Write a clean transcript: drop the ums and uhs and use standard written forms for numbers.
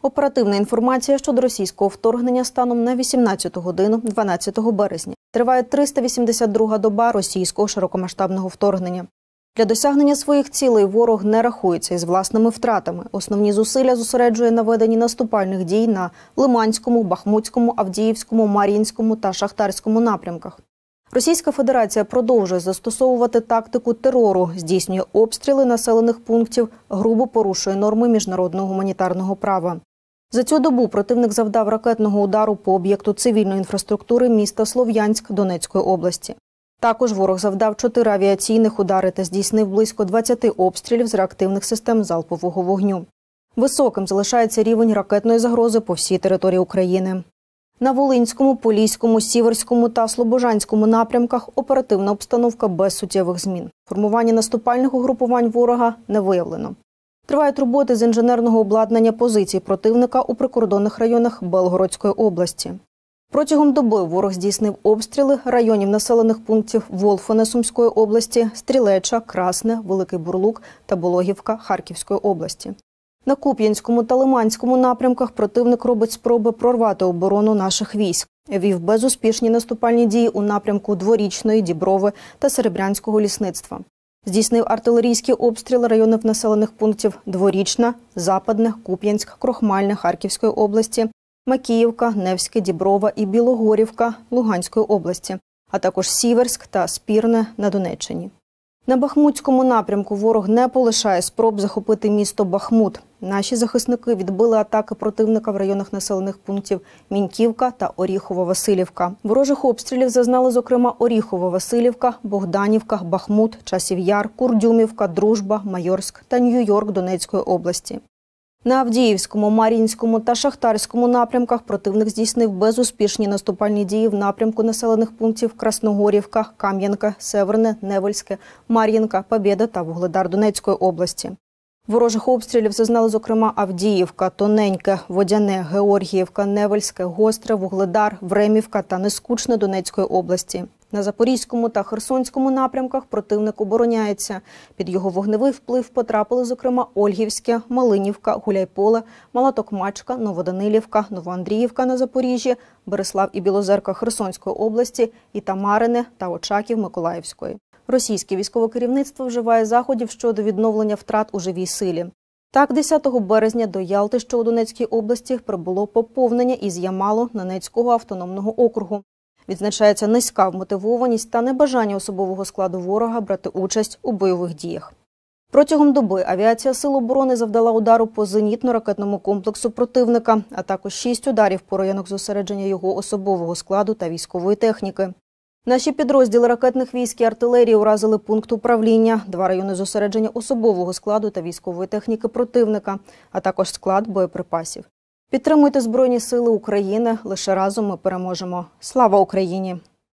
Оперативна інформація щодо російського вторгнення станом на 18 годину 12 березня. Триває 382-га доба російського широкомасштабного вторгнення. Для досягнення своїх цілей ворог не рахується із власними втратами. Основні зусилля зосереджує на веденні наступальних дій на Лиманському, Бахмутському, Авдіївському, Мар'їнському та Шахтарському напрямках. Російська Федерація продовжує застосовувати тактику терору, здійснює обстріли населених пунктів, грубо порушує норми міжнародного гуманітарного права. За цю добу противник завдав ракетного удару по об'єкту цивільної інфраструктури міста Слов'янськ Донецької області. Також ворог завдав 4 авіаційних удари та здійснив близько 20 обстрілів з реактивних систем залпового вогню. Високим залишається рівень ракетної загрози по всій території України. На Волинському, Поліському, Сіверському та Слобожанському напрямках оперативна обстановка без суттєвих змін. Формування наступальних угрупувань ворога не виявлено. Тривають роботи з інженерного обладнання позицій противника у прикордонних районах Белгородської області. Протягом доби ворог здійснив обстріли районів населених пунктів Волфине Сумської області, Стрілеча, Красне, Великий Бурлук та Болохівка Харківської області. На Куп'янському та Лиманському напрямках противник робить спроби прорвати оборону наших військ. Вів безуспішні наступальні дії у напрямку Дворічної, Діброви та Серебрянського лісництва. Здійснив артилерійські обстріли районів населених пунктів Дворічна, Западне, Куп'янськ, Крохмальне Харківської області, Макіївка, Невське, Діброва і Білогорівка Луганської області, а також Сіверськ та Спірне на Донеччині. На Бахмутському напрямку ворог не полишає спроб захопити місто Бахмут. Наші захисники відбили атаки противника в районах населених пунктів Міньківка та Оріхово-Василівка. Ворожих обстрілів зазнали, зокрема, Оріхово-Василівка, Богданівка, Бахмут, Часів Яр, Курдюмівка, Дружба, Майорськ та Нью-Йорк Донецької області. На Авдіївському, Мар'їнському та Шахтарському напрямках противник здійснив безуспішні наступальні дії в напрямку населених пунктів Красногорівка, Кам'янка, Северне, Невельське, Мар'їнка, Побєда та Вугледар Донецької області. Ворожих обстрілів зазнали, зокрема, Авдіївка, Тоненьке, Водяне, Георгіївка, Невельське, Гостре, Вугледар, Времівка та Нескучне Донецької області. На Запорізькому та Херсонському напрямках противник обороняється. Під його вогневий вплив потрапили, зокрема, Ольгівське, Малинівка, Гуляйполе, Мала Токмачка, Новоданилівка, Новоандріївка на Запоріжжі, Береслав і Білозерка Херсонської області і Тамарине та Очаків Миколаївської. Російське військове керівництво вживає заходів щодо відновлення втрат у живій силі. Так, 10 березня до Ялти, що у Донецькій області, прибуло поповнення із Ямало-Ненецького автономного округу. Відзначається низька вмотивованість та небажання особового складу ворога брати участь у бойових діях. Протягом доби авіація Сил оборони завдала удару по зенітно-ракетному комплексу противника, а також 6 ударів по районах зосередження його особового складу та військової техніки. Наші підрозділи ракетних військ і артилерії уразили пункт управління, 2 райони зосередження особового складу та військової техніки противника, а також склад боєприпасів. Підтримуйте Збройні Сили України. Лише разом ми переможемо. Слава Україні!